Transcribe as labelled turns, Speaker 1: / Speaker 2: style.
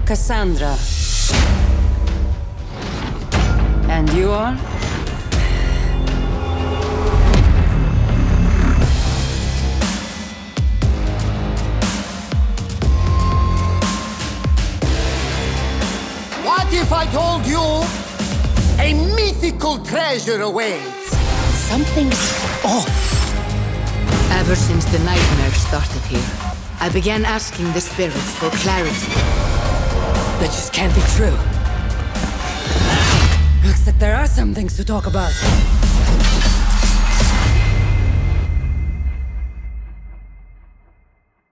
Speaker 1: Kassandra. And you are?
Speaker 2: What if I told you a mythical treasure awaits?
Speaker 3: Something's off.
Speaker 4: Ever since the nightmare started here, I began asking the spirits for clarity.
Speaker 1: That just can't be true. Looks like there are some things to talk about.